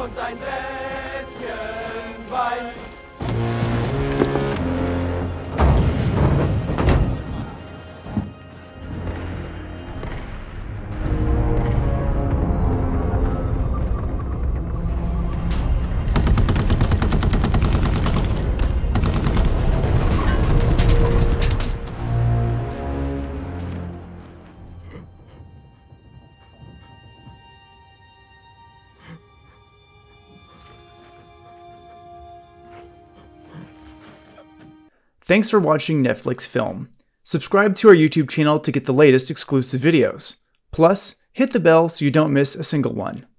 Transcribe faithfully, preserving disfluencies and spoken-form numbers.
und ein Gläschen Wein. Thanks for watching Netflix Film. Subscribe to our YouTube channel to get the latest exclusive videos. Plus, hit the bell so you don't miss a single one.